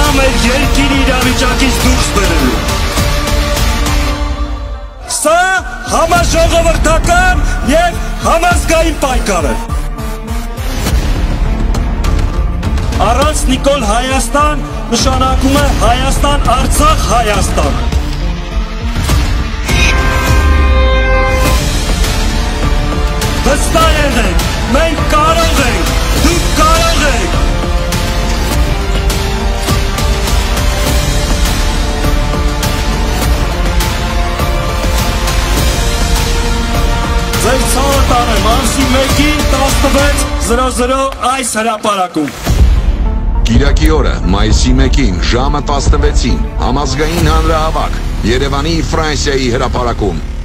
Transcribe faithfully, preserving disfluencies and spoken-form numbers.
մեր երկիր իրավիճակից դուրս բերելու։ Սա համաժողովրդական և համազգային պայքար է։ Առանց Նիկոլ Հայաստան նշանակում է Հայաստան, Արցախ, Հայաստան։ Վստահ եղեք, մենք կարող ենք, դուք կարող եք։ Ձեր ցավը տանեմ, ամսի մեկին տասնվեց զրո զրո այս հրապարակում։ Կիրակի օրը, մայիսի մեկին, ժամը տասնվեցին, համազգային հանրահավաք, Երևանի Ֆրանսիայի հրապարակում։